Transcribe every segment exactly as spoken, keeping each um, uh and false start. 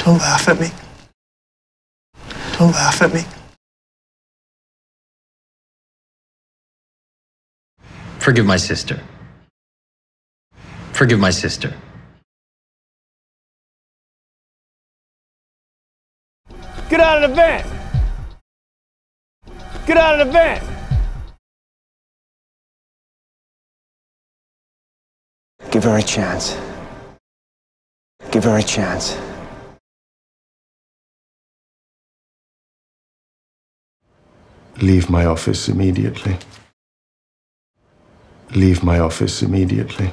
Don't laugh at me. Don't laugh at me. Forgive my sister. Forgive my sister. Get out of the van! Get out of the van! Give her a chance. Give her a chance. Leave my office immediately. Leave my office immediately.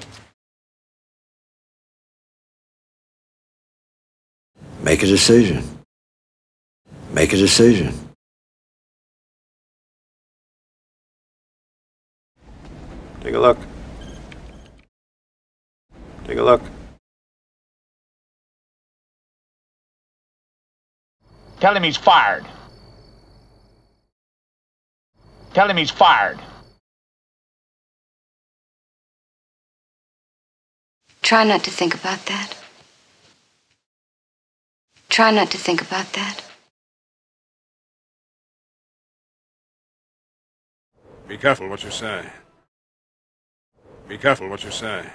Make a decision. Make a decision. Take a look. Take a look. Tell him he's fired. Tell him he's fired. Try not to think about that. Try not to think about that. Be careful what you say. Be careful what you say.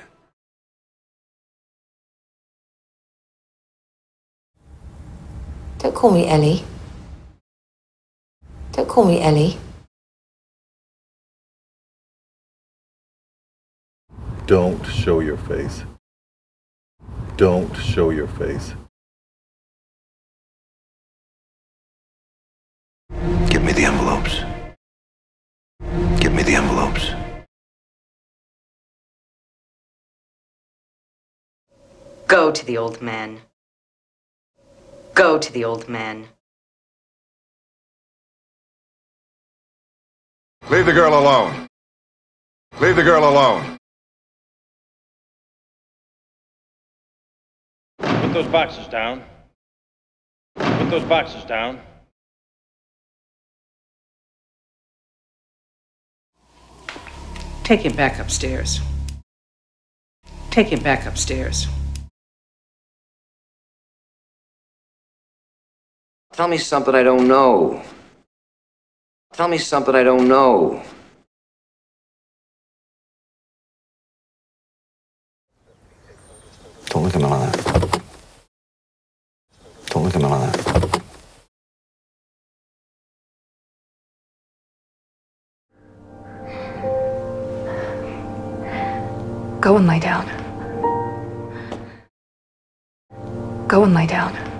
Don't call me Ellie. Don't call me Ellie. Don't show your face. Don't show your face. Give me the envelopes. Give me the envelopes. Go to the old man. Go to the old man. Leave the girl alone. Leave the girl alone. Put those boxes down. Put those boxes down. Take him back upstairs. Take him back upstairs. Tell me something I don't know. Tell me something I don't know. Don't look at me like that. Don't look at me like that. Go and lie down. Go and lie down.